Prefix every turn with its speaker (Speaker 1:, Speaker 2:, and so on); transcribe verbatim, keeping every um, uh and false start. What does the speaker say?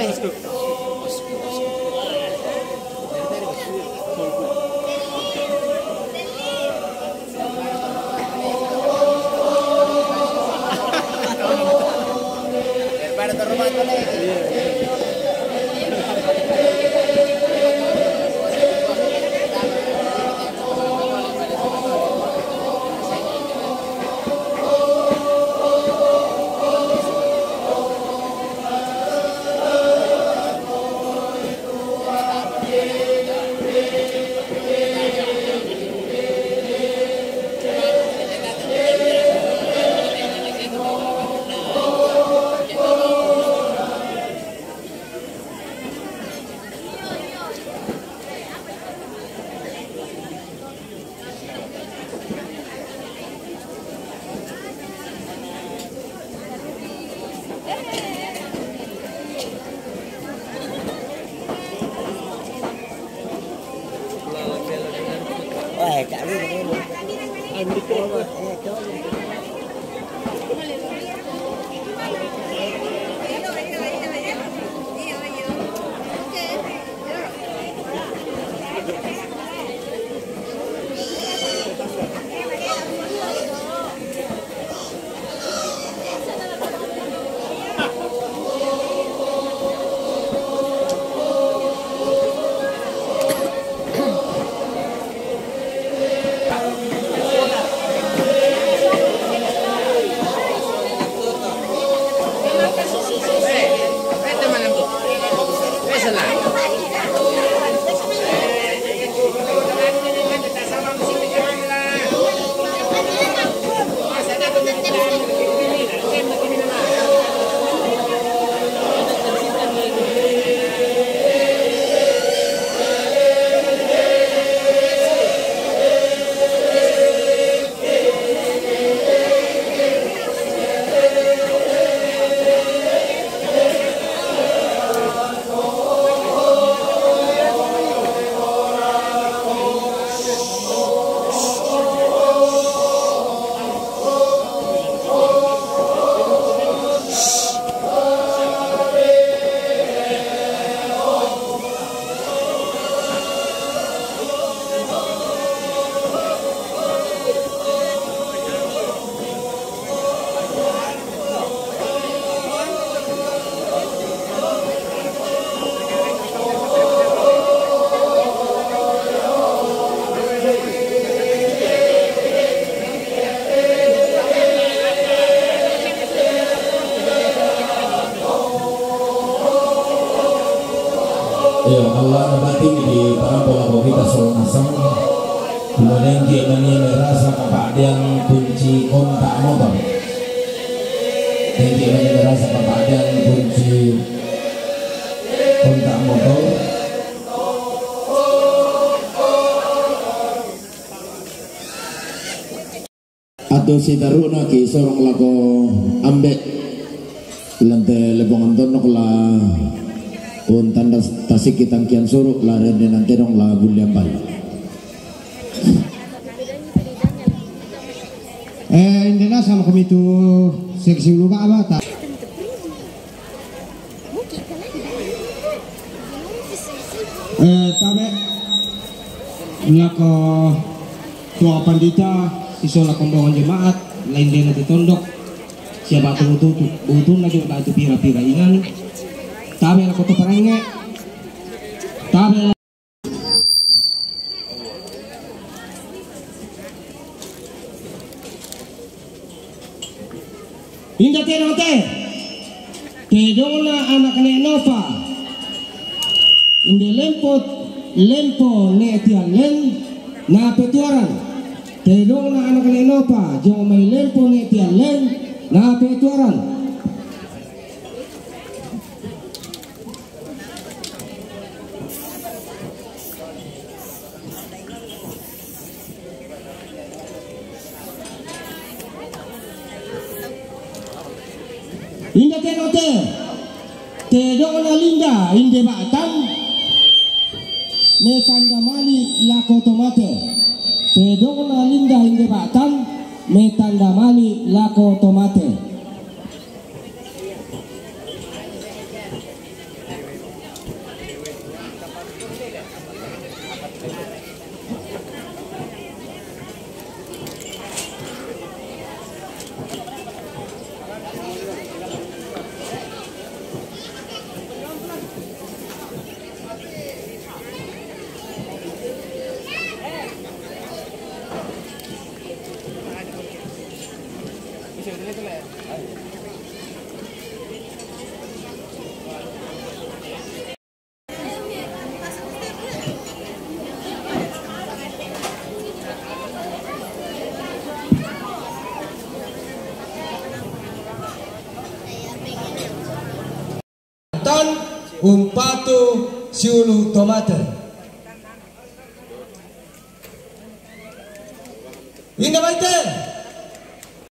Speaker 1: Ya Allah batin di para pelaku kita selalu nasam. Kemudian dia merasa kapak yang kunci kontak motor. Dan dia merasa kapak yang kunci kontak motor. Atau si taruna ki sorong lako ambek lantai lebongan tonok lah. Pun tanda tasik kitang kian suruk lari dan nanti dong lah bulian balik.
Speaker 2: Eh, Indena sama kami tu seksi lupa apa tak? Eh, tabe lako tua pandita isola pembawahan jemaat lain dia nanti tondok siapa tu butuh butuh lagi batu pira-pira ingan. Tabe la koto parenge tabe inda te note te dona anak ne nova inde lempo lempo ne tia len na petuaran te dona anak ne nova jo mai lempo ne tia len na petuaran. Inda te note te dona linda inde batan ne tanda mali lako tomate te dona linda inde batan ne tanda mali lako tomate
Speaker 3: silakan umpatu siulu tomate. Indah baite.